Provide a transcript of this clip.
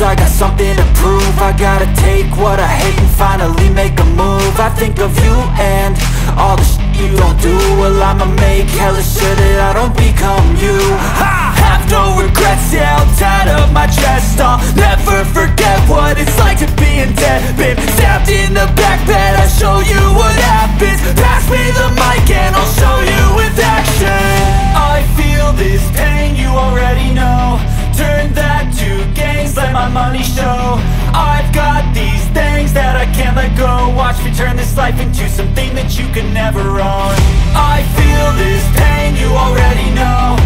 cause I got something to prove. I gotta take what I hate and finally make a move. I think of you and all the shit you don't do. Well, I'ma make hella sure that I don't become you. I have no regrets, yeah, I'll tie up my chest. I'll never forget what it's like to be in debt. Been stabbed in the back bed, I'll show you what happens. Pass me the mic and I'll show you with action. I feel this pain, you already know. Turn that to gains, let my money show. I've got these things that I can't let go. Watch me turn this life into something that you can never own. I feel this pain, you already know.